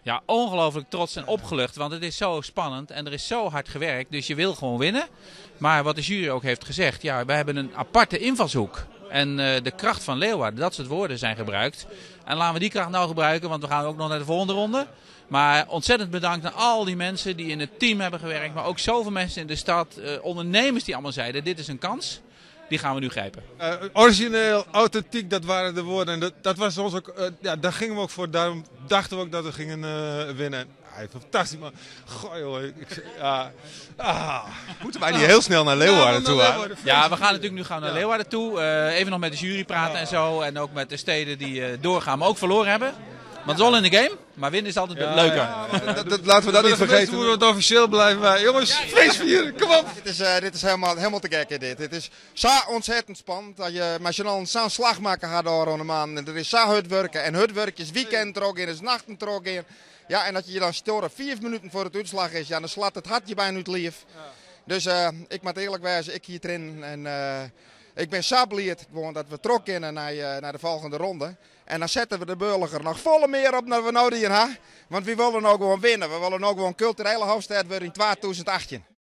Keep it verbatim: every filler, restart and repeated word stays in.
Ja, ongelooflijk trots en opgelucht, want het is zo spannend en er is zo hard gewerkt. Dus je wil gewoon winnen. Maar wat de jury ook heeft gezegd, ja, we hebben een aparte invalshoek. En uh, de kracht van Leeuwarden, dat soort woorden zijn gebruikt. En laten we die kracht nou gebruiken, want we gaan ook nog naar de volgende ronde. Maar ontzettend bedankt aan al die mensen die in het team hebben gewerkt. Maar ook zoveel mensen in de stad, uh, ondernemers die allemaal zeiden, dit is een kans. Die gaan we nu grijpen. Uh, origineel, authentiek, dat waren de woorden. En dat, dat was ons ook, uh, ja, daar gingen we ook voor. Daarom dachten we ook dat we gingen uh, winnen. Ah, fantastisch man. Goh joh. Ik, ja. ah. Moeten wij niet heel snel naar Leeuwarden ja, toe? naar Leeuwarden. Ja, we gaan natuurlijk nu gaan naar ja. Leeuwarden toe. Uh, even nog met de jury praten ja. en zo. En ook met de steden die uh, doorgaan, maar ook verloren hebben. Want het is all in the game, maar winnen is altijd ja, leuker. Ja, ja, dat, dat, laten we dat niet vergeten. Moeten we het officieel blijven. Maar jongens, ja, feest vieren, kom op. Dit is, uh, dit is helemaal, helemaal te gek. Dit. Het is zo ontzettend spannend. Dat je met z'n allen zo'n slag maken gaat door een man. En er is zo hard werken. En hard werken is weekend er ook in, is nachten er ook in. Ja, en dat je je dan storen vier minuten voor het uitslag is. Ja, dan slaat het hartje bijna uit lief. Ja. Dus uh, ik moet eerlijk wijzen, ik hier erin. En uh, ik ben zo blij dat we trok kunnen naar, uh, naar de volgende ronde. En dan zetten we de burger nog volle meer op dan we nou hier hebben. Want we willen ook gewoon winnen. We willen ook gewoon culturele hoofdstad worden in tweeduizend achttien.